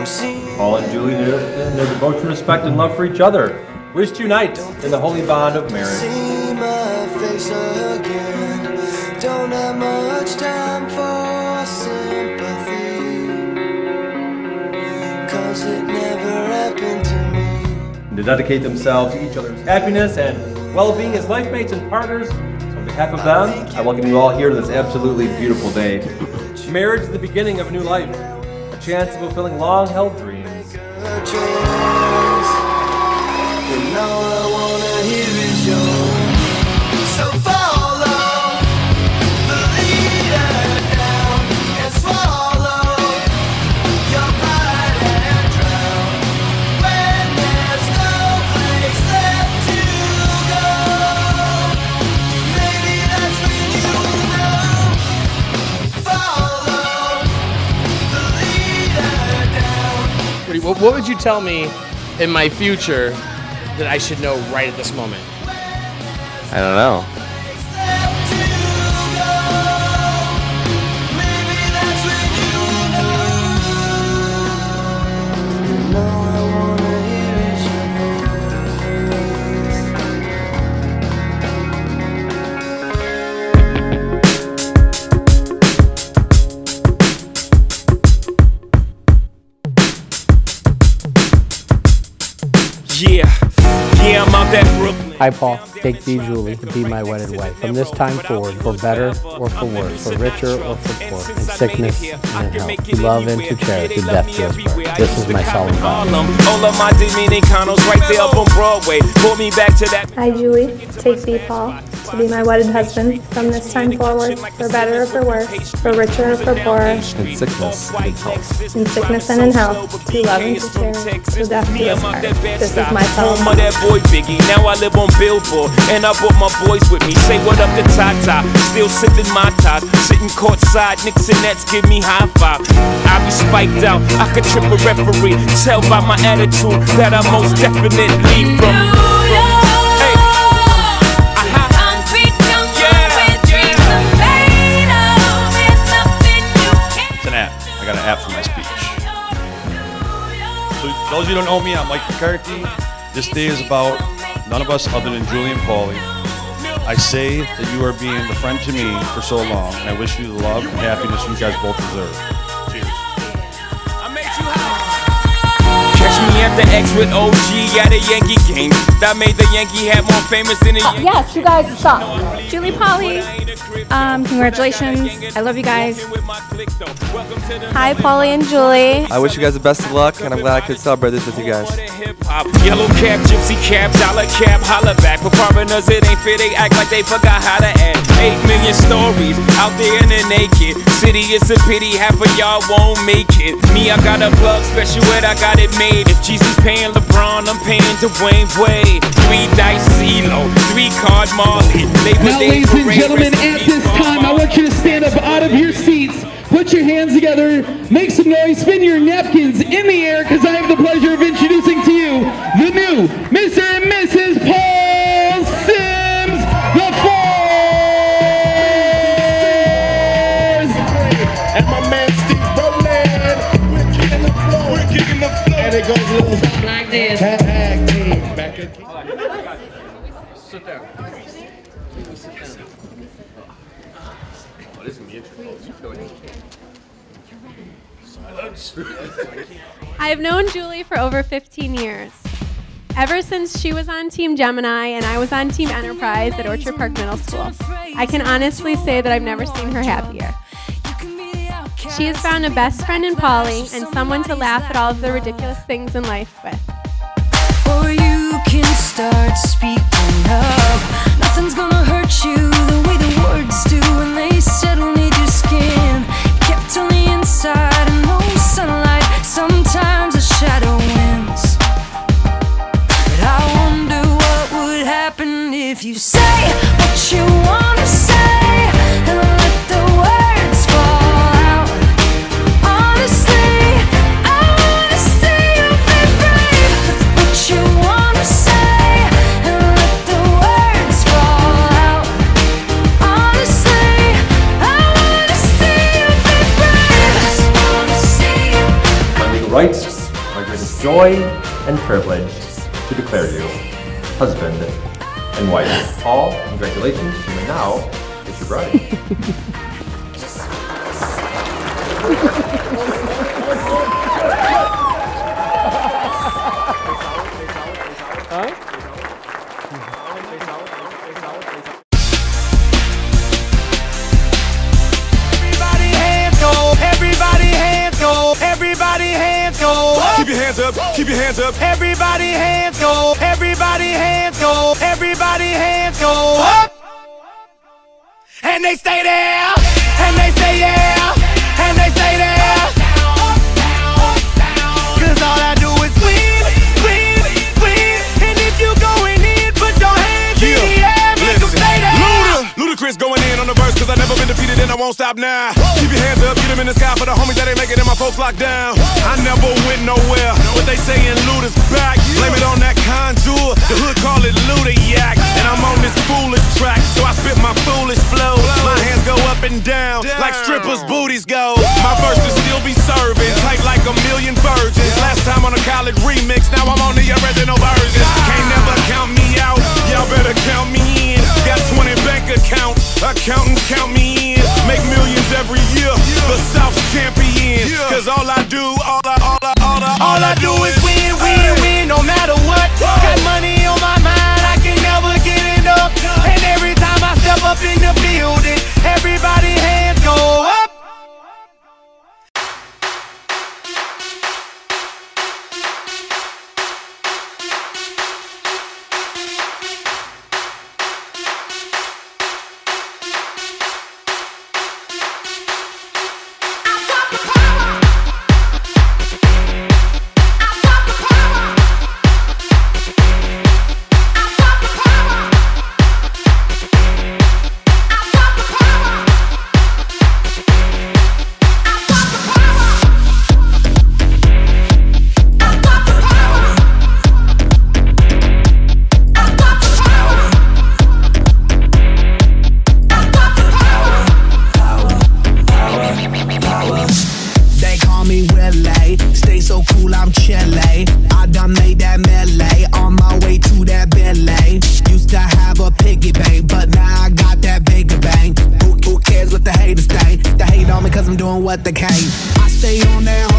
Paul and Julie, in their devotion, respect, and love for each other, wish to unite in the holy bond of marriage. See my face again. Don't have much time for sympathy, 'cause it never happened to me. And to dedicate themselves to each other's happiness and well-being as life mates and partners. So on behalf of them, I welcome you all here to this absolutely beautiful day. Marriage is the beginning of a new life, a chance of fulfilling long-held dreams. And all I wanna hear is yours. So follow the leader down and swallow your pride and drown. When there's no place left to go, maybe that's when you know. Follow the leader down. What would you tell me in my future that I should know right at this moment? I don't know. Yeah, I'm out that Brooklyn. Hi, Paul. Take thee, Julie, to be my wedded wife. From this time forward, for better or for worse, for richer or for poor, in sickness and in health, to love and to cherish, to death do us part. This is my solemn vow. All of my Dominicanos right there up on Broadway. Pull me back to that. Hi, Julie. Take thee, Paul, to be my wedded husband. From this time forward, for better or for worse, for richer or for poorer, In sickness and in health. in sickness and in health, to love and to cherish, to death do us part. This is my solemn Home of that boy Biggie, now I live on Billboard, and I brought my boys with me. Say what up to Tata, still sipping my top, sitting courtside, Knicks and Nets give me high five. I be spiked out, I could trip a referee. Tell by my attitude that I most definitely from. Hey. It's an app. I got an app for my speech. So those of you who don't know me, I'm Mike McCarthy. This day is about none of us other than Julie and Paulie. I say that you are being the friend to me for so long, and I wish you the love and happiness you guys both deserve. Cheers. Catch me at the X with OG at a Yankee game. That made the Yankee hat more famous than a Yes, you guys suck. Julie, Paulie, congratulations. I love you guys. Hi, Paulie and Julie. I wish you guys the best of luck, and I'm glad I could celebrate this with you guys. Yellow cap, gypsy cap, dollar cap, holla back. For foreigners, it ain't fair, they act like they forgot how to act. 8 million stories out there in the naked city. It's a pity half of y'all won't make it. Me, I got a plug special, and I got it made. If Jesus paying LeBron, I'm paying Dwayne Wade. 3 dice CeeLo, 3 card Marley. Now, ladies and gentlemen, at this time, I want you to stand up out of your seats. Put your hands together, make some noise, spin your napkins in the air, because I have the pleasure of introducing to you the new Mr. and Mrs. Paul Sims the Fourth! And my man Steve Berlin, we're kicking the floor, and it goes a little something like this. Tag team, back again. Sit down. I've known Julie for over 15 years. Ever since she was on Team Gemini and I was on Team Enterprise at Orchard Park Middle School, I can honestly say that I've never seen her happier. She has found a best friend in Paulie and someone to laugh at all of the ridiculous things in life with. Or you can start speaking up. Nothing's gonna hurt you the way the words do when they settle near your skin. Kept on the inside and no sunlight. Sometimes a shadow wins. But I wonder what would happen if you say what you wanna say and let the words fall out. Honestly, I wanna see you be brave. What you wanna say and let the words fall out. Honestly, I wanna see you be brave. I just wanna see you. It's my greatest joy and privilege to declare you husband and wife. Paul, congratulations. You may now kiss your bride. Keep your hands up, keep your hands up. Everybody hands go, everybody hands go, everybody hands go up. And they stay there, and they say yeah, and they stay there. Cause all I do is win, win, win. And if you going in, put your hands in the air, make them stay there. Ludacris going in on the verse, cause I never been defeated and I won't stop now. Keep your hands up, get them in the sky for the homies that ain't making it and my folks locked down. I never went nowhere, but they saying Luda's back. Blame it on that contour, the hood call it Luda-yak. And I'm on this foolish track, so I spit my foolish flow. My hands go up and down, like strippers' booties go. My verses still be serving, tight like a million virgins. Last time on a college remix, now I'm on the original version. Can't never count me out, y'all better count me in. Got 20 bank accounts, accountants count me in. Make millions every year, the South's champion. Cause all I do, all I do is win, win, win, no matter what. Got money on my mind, I can never get enough. And every time I step up in the building, everybody hands go up. What the case? I stay on that